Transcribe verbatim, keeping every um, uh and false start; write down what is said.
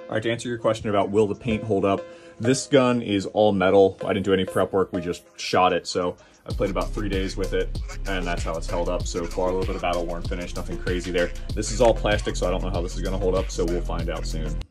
All right, to answer your question about will the paint hold up, this gun is all metal. I didn't do any prep work, we just shot it. So I played about three days with it, and that's how it's held up so far. A little bit of battle worn finish, nothing crazy there. This is all plastic, so I don't know how this is gonna hold up, so we'll find out soon.